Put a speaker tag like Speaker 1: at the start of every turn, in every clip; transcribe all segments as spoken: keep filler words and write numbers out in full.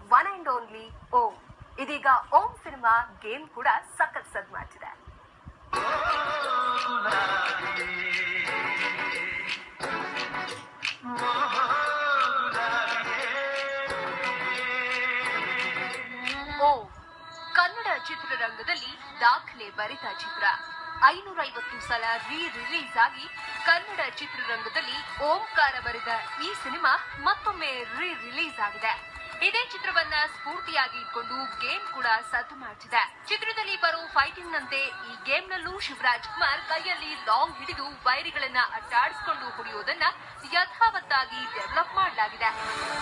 Speaker 1: One and only ಓಂ. ಇದೀಗ ಓಂ cinema game ಕೂಡ ಸಖತ್ ಸದ್ ಮಾಡ್ತಿದೆ. ಓಂ ಕನ್ನಡ ಚಿತ್ರರಂಗದಲ್ಲಿ ದಾಖಲೆ ಬರೆದ ಚಿತ್ರ. ಐನೂರ ಐವತ್ತು ಸಲ ರೀ ರಿಲೀಸ್ ಆಗಿ ಕನ್ನಡ ಚಿತ್ರರಂಗದಲ್ಲಿ ಓಂಕಾರ ಬರೆದ ಈ ಸಿನಿಮಾ ಮತ್ತೊಮ್ಮೆ ರೀ ರಿಲೀಸ್ ಆಗಿದೆ. ಇದೇ ಚಿತ್ರವನ್ನ ಸ್ಫೂರ್ತಿಯಾಗಿ ಇಟ್ಕೊಂಡು ಗೇಮ್ ಕೂಡ ಸದ್ದು ಮಾಡ್ತಿದೆ. ಚಿತ್ರದಲ್ಲಿ ಬರೋ ಫೈಟಿಂಗ್ ನಂತೆ ಈ ಗೇಮ್ ನಲ್ಲೂ ಶಿವರಾಜ್ ಕುಮಾರ್ ಕೈಯಲ್ಲಿ ಲಾಂಗ್ ಹಿಡಿದು ವೈರಿಗಳನ್ನ ಅಟ್ಟಾಡಿಸಿಕೊಂಡು ಹೊಡೆಯೋದನ್ನ ಯಥಾವತ್ತಾಗಿ ಡೆವಲಪ್ ಮಾಡಲಾಗಿದೆ.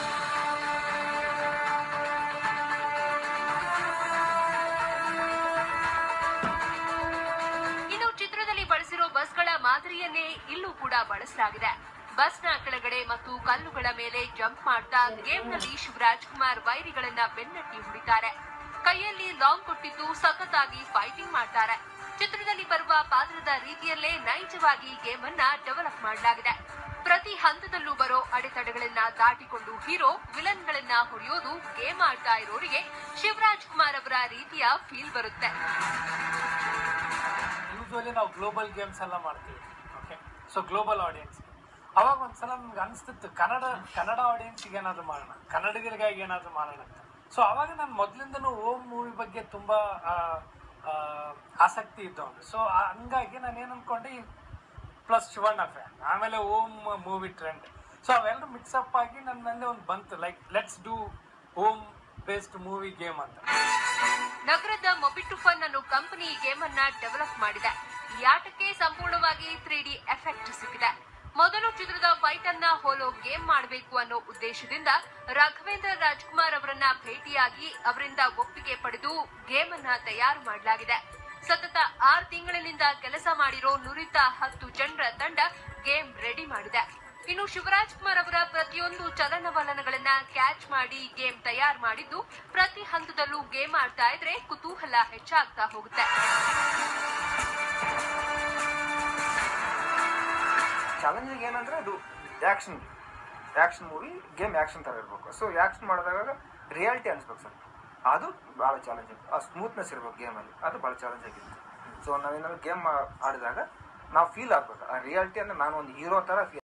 Speaker 1: ಇನ್ನು ಚಿತ್ರದಲ್ಲಿ ಬಳಸಿರೋ ಬಸ್ಗಳ ಮಾದರಿಯನ್ನೇ ಇಲ್ಲೂ ಕೂಡ ಬಳಸಲಾಗಿದೆ. ಬಸ್ನ ಕೆಳಗಡೆ ಮತ್ತು ಕಲ್ಲುಗಳ ಮೇಲೆ ಜಂಪ್ ಮಾಡ್ತಾ ಗೇಮ್ನಲ್ಲಿ ಶಿವರಾಜ್ ಕುಮಾರ್ ವೈರಿಗಳನ್ನ ಬೆನ್ನಟ್ಟಿ ಹೊಡಿತಾರೆ. ಕೈಯಲ್ಲಿ ಲಾಂಗ್ ಕೊಟ್ಟಿದ್ದು ಸಖತ್ತಾಗಿ ಫೈಟಿಂಗ್ ಮಾಡ್ತಾರೆ. ಚಿತ್ರದಲ್ಲಿ ಬರುವ ಪಾತ್ರದ ರೀತಿಯಲ್ಲೇ ನೈಜವಾಗಿ ಗೇಮ್ ಅನ್ನ ಡೆವಲಪ್ ಮಾಡಲಾಗಿದೆ. ಪ್ರತಿ ಹಂತದಲ್ಲೂ ಬರೋ ಅಡೆತಡೆಗಳನ್ನ ದಾಟಿಕೊಂಡು ಹೀರೋ ವಿಲನ್ಗಳನ್ನ ಹೊಡೆಯೋದು ಗೇಮ್ ಆಡ್ತಾ ಇರೋರಿಗೆ ಶಿವರಾಜ್ ಕುಮಾರ್ ಅವರ ರೀತಿಯ ಫೀಲ್ ಬರುತ್ತೆ.
Speaker 2: ಯೂಶುವಲಿ ನಾವು ಗ್ಲೋಬಲ್ ಗೇಮ್ಸ್ ಎಲ್ಲ ಮಾಡ್ತೀವಿ. ಓಕೆ, ಸೊ ಗ್ಲೋಬಲ್ ಆಡಿಯನ್ಸ್ ಅವಾಗ ಒಂದ್ಸಲ ನಮ್ಗೆ ಅನಿಸ್ತಿತ್ತು ಕನ್ನಡ ಕನ್ನಡ ಆಡಿಯನ್ಸ್ಗೆ ಏನಾದ್ರು ಮಾಡೋಣ, ಕನ್ನಡಿಗರಿಗಾಗಿ ಏನಾದ್ರು ಮಾಡೋಣ ಅಂತ. ಸೊ ಅವಾಗ ನಾನು ಮೊದಲಿಂದನೂ ಓಂ ಮೂವಿ ಬಗ್ಗೆ ತುಂಬ ಆಸಕ್ತಿ ಇದ್ದವನು. ಸೊ ಹಂಗಾಗಿ ನಾನು ಏನು ಅಂದ್ಕೊಂಡೆ, ಪ್ಲಸ್ ಶಿವಣ್ಣ ಫ್ಯಾನ್, ಆಮೇಲೆ ಓಂ ಮೂವಿ ಟ್ರೆಂಡ್. ಸೊ ಅವೆಲ್ಲರೂ ಮಿಕ್ಸಪ್ ಆಗಿ ನನ್ನಲ್ಲಿ ಒಂದು ಬಂತು, like let's do Om based movie game ಅಂತ.
Speaker 1: ನಗರದ ಮೊಬಿಟು ಫನ್ ಅನ್ನೋ ಕಂಪನಿ ಗೇಮ್ ಅನ್ನ ಡೆವಲಪ್ ಮಾಡಿದೆ. ಈ ಆಟಕ್ಕೆ ಸಂಪೂರ್ಣವಾಗಿ ತ್ರೀ ಡಿ ಎಫೆಕ್ಟ್ ಸಿಕ್ಕಿದೆ. ಮೊದಲು ಚಿತ್ರದ ಫೈಟ್ ಅನ್ನ ಹೋಲೋ ಗೇಮ್ ಮಾಡಬೇಕು ಅನ್ನೋ ಉದ್ದೇಶದಿಂದ ರಾಘವೇಂದ್ರ ರಾಜ್ಕುಮಾರ್ ಅವರನ್ನ ಭೇಟಿಯಾಗಿ ಅವರಿಂದ ಒಪ್ಪಿಗೆ ಪಡೆದು ಗೇಮ್ ಅನ್ನ ತಯಾರು ಮಾಡಲಾಗಿದೆ. ಸತತ ಆರು ತಿಂಗಳಿನಿಂದ ಕೆಲಸ ಮಾಡಿರೋ ನುರಿತ ಹತ್ತು ಜನರ ತಂಡ ಗೇಮ್ ರೆಡಿ ಮಾಡಿದೆ. ಇನ್ನು ಶಿವರಾಜ್ ಕುಮಾರ್ ಅವರ ಪ್ರತಿಯೊಂದು ಚಲನವಲನಗಳನ್ನ ಕ್ಯಾಚ್ ಮಾಡಿ ಗೇಮ್ ತಯಾರು ಮಾಡಿದ್ದು ಪ್ರತಿ ಹಂತದಲ್ಲೂ ಗೇಮ್ ಆಡ್ತಾ ಇದ್ರೆ ಕುತೂಹಲ ಹೆಚ್ಚಾಗ್ತಾ ಹೋಗುತ್ತೆ.
Speaker 3: ಚಾಲೆಂಜಿಂಗ್ ಏನಂದ್ರೆ ಅದು action action movie game action ಥರ ಇರಬೇಕು. ಸೊ ಆ್ಯಕ್ಷನ್ ಮಾಡಿದಾಗ ರಿಯಾಲಿಟಿ ಅನಿಸ್ಬೇಕು ಸರ್, ಅದು ಭಾಳ ಚಾಲೆಂಜಿಂಗ್. ಆ ಸ್ಮೂತ್ನೆಸ್ ಇರ್ಬೇಕು ಗೇಮಲ್ಲಿ, ಅದು ಭಾಳ ಚಾಲೆಂಜ್ ಆಗಿತ್ತು. ಸೊ ನಾವೇನಾದ್ರು ಗೇಮ್ ಆಡಿದಾಗ ನಾವು ಫೀಲ್ ಆಗ್ಬೇಕು, ಆ ರಿಯಾಲಿಟಿ ಅಂದರೆ ನಾನು ಒಂದು ಹೀರೋ ಥರ ಫೀಲ್